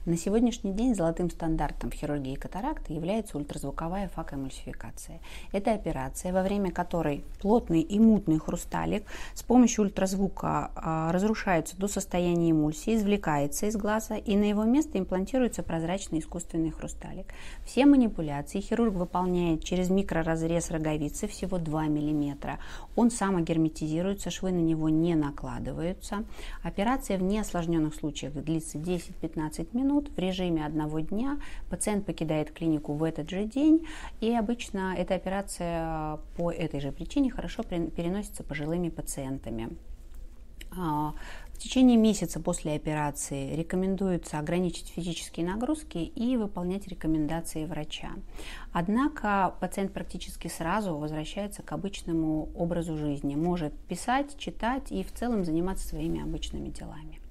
На сегодняшний день золотым стандартом в хирургии катаракты является ультразвуковая факоэмульсификация. Это операция, во время которой плотный и мутный хрусталик с помощью ультразвука разрушается до состояния эмульсии, извлекается из глаза, и на его место имплантируется прозрачный искусственный хрусталик. Все манипуляции хирург выполняет через микроразрез роговицы всего 2 мм. Он самогерметизируется, швы на него не накладываются. Операция в неосложненных случаях длится 10-15 минут. В режиме одного дня пациент покидает клинику в этот же день, и обычно эта операция по этой же причине хорошо переносится пожилыми пациентами. В течение месяца после операции рекомендуется ограничить физические нагрузки и выполнять рекомендации врача. Однако пациент практически сразу возвращается к обычному образу жизни, может писать, читать и в целом заниматься своими обычными делами.